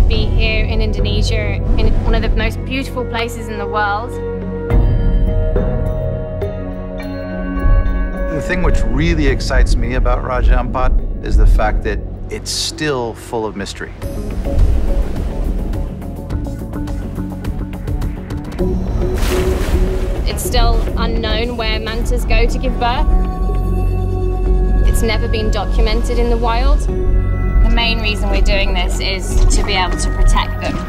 be here in Indonesia, in one of the most beautiful places in the world. The thing which really excites me about Raja Ampat is the fact that it's still full of mystery. It's still unknown where mantas go to give birth. It's never been documented in the wild. The main reason we're doing this is to be able to protect them.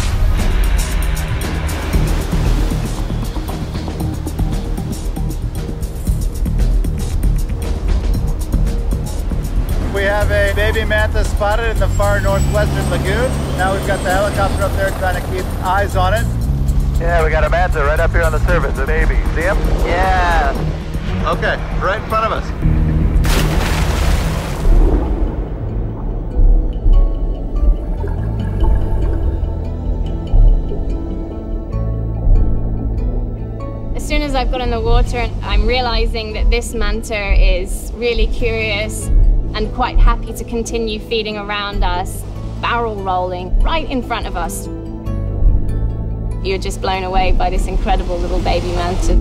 We have a baby manta spotted in the far northwestern lagoon. Now we've got the helicopter up there trying to keep eyes on it. Yeah, we got a manta right up here on the surface, a baby. See him? Yeah. Okay, right in front of us. As soon as I've got in the water, I'm realizing that this manta is really curious and quite happy to continue feeding around us, barrel rolling right in front of us. You're just blown away by this incredible little baby manta.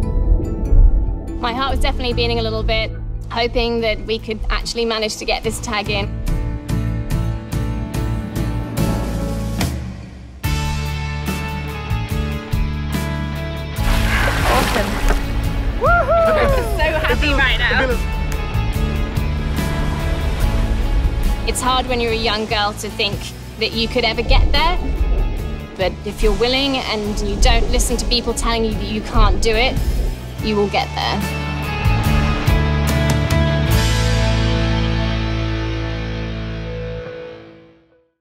My heart was definitely beating a little bit, hoping that we could actually manage to get this tag in. Awesome. Woohoo! I'm so happy right now. It's hard when you're a young girl to think that you could ever get there. But if you're willing and you don't listen to people telling you that you can't do it, you will get there.